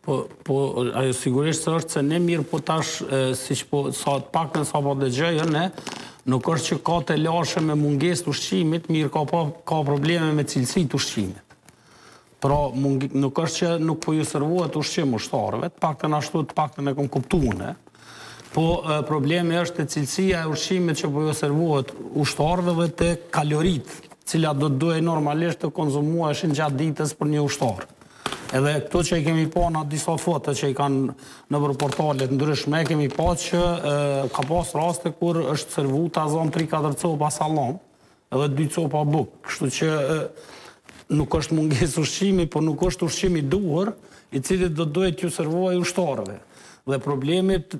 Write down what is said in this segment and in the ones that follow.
ajo sigurisht se është se ne mirë, po tash, siç po paktën sa po dëgjoj ne, nuk është që ka të lashë me mungesë të ushqimit, mirë ka probleme me cilësitë të ushqimit. Pra, nuk është që nuk po ju servohet ushqim ushtarëve, të paktën ashtu, të paktën e kom kuptuar, po problemi është te cilësia e ushqimit që po ju servohet ushtarëve dhe te kaloritë, cilat do të duhej normalisht të konzumueshin gjatë ditës për një ushtar. Edhe këto që i kemi pa në disa foto që i kanë në portalet ndryshme, kemi pa që ka pas raste kur është servu të azon 3-4 copa sallam, edhe 2 copa buk. Kështu që nuk është mungesë ushqimi, por nuk është ushqimi duhur, i cili do duhet t'ju servohej ushtarëve. Dhe problemit,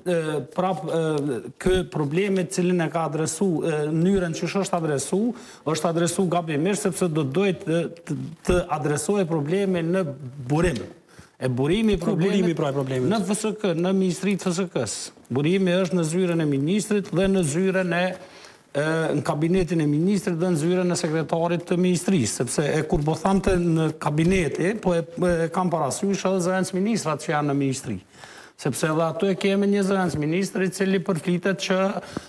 problemit cilin e ka adresu, mënyrën që është adresu gabimisht, sepse do duhet të adresoj probleme në burim. E burimi problemit në FSK, në Ministritë FSK-s. Burimi është në zyrën e ministrit dhe në zyrën në kabinetin e ministrit dhe në zyrën e sekretarit të ministrisë, sepse kur po thamte në kabineti, po e kam parasysh edhe zëvendës ministrat që janë në ministri. Sepse edhe ato e kemi një zëvendës ministri cili përflitet që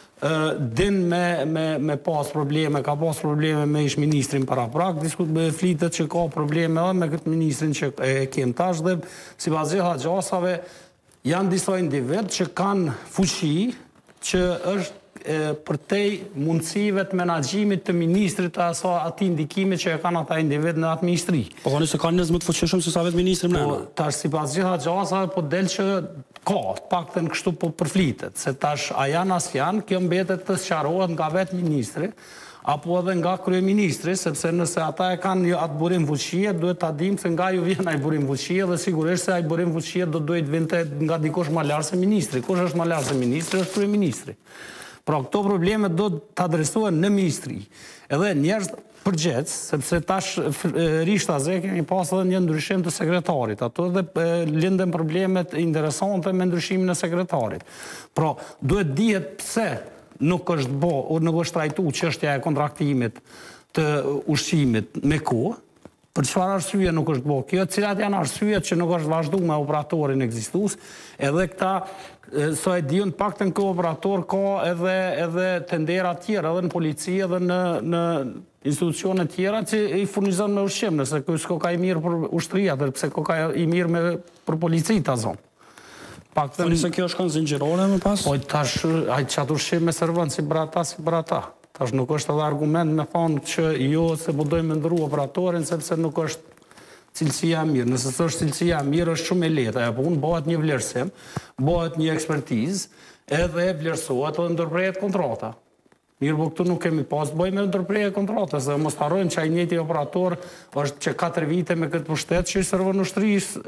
din me pas probleme, ka pas probleme me ish ministrin para prak, flitet që ka probleme edhe me këtë ministrin që e kem tash dhe si pas gjitha gjasave janë disa individ që kanë fuqi që është përtej mundësive të menaxhimit të ministrit ati indikimit që e kanë ata individ në atë ministri. Po thoni se kanë njerëz më të fuqishëm se sa vetë ministri më. Tash sipas gjitha gjasave po del që ka, paktën kështu po përflitet, se tash a janë as janë, kjo mbetet të sqarohet nga vetë ministri, apo edhe nga kryeministri, sepse nëse ata e kanë atë burim fuqie, duhet ta dimë se nga ju vjen ai burim fuqie dhe sigurisht se ai burim fuqie do duhet vinte nga dikush më lart se ministri. Kush është më lart se ministri? Është kryeministri. Pra, këto probleme do të adresohen në ministri. Edhe njerëz përgjithës, sepse tash rishta kemi pas edhe një ndryshim të sekretarit. Ato dhe linden problemet interesante me ndryshimin e sekretarit. Pra, duhet dihet pse nuk është trajtu çështja e kontraktimit të ushqimit me kohë, për çfarë arsye nuk është bërë kjo, cilat janë arsyet që nuk është vazhduar me operatorin ekzistues, edhe këta sa e diun paktën kë operator ka edhe tendera tjera edhe në polici edhe në institucione tjera që i furnizon me ushqim, nëse ky s'ka ka i mirë për ushtria, dhe pse ka i mirë për policit ta zonë. Thoni se kjo është kanë zinxhirore më pas? Po tash ai çat ushqim me servon si brata. Tash nuk është edhe argument me thonë që jo se po dojmë ndru operatorin sepse nuk është cilësia mirë. Nëse është cilësia mirë është shumë e lehtë. Apo bëhet një vlerësim, bëhet një ekspertizë, edhe vlerësohet edhe ndërprehet kontrata. Mirë, po këtu nuk kemi pas të bëjmë ndërprerje kontratës, dhe mos harrojmë që ai njëjti operator është që 4 vite me këtë pushtet që i servon ushtrisë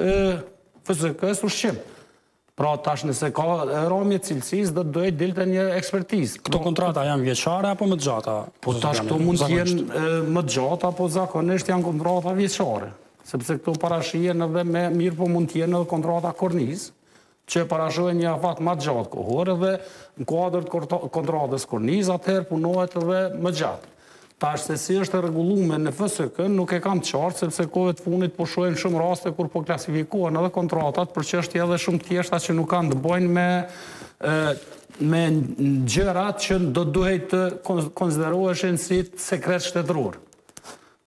FSK-s ushqim. Pra tash nëse ka rëmje cilësisë do duhet dilte një ekspertizë. Këto kontrata janë vjeçare apo më të gjata? Po tash këto mund të jenë më të gjata, po zakonisht janë kontrata vjeçare. Sepse këto parashihen edhe me mirë, po mund të jenë edhe kontrata kornizë, që parashohen një afat më të gjatë kohore dhe në kuadër të kontratës kornizë atëherë punohet edhe më gjatë. Tash se si është rregulluar në FSK nuk e kam qartë, sepse kohët fundit po shohim shumë raste kur po klasifikohen edhe kontratat për çështje edhe shumë thjeshta që nuk kanë të bëjnë me gjërat që do duhet të konsideroheshin si sekret shtetëror.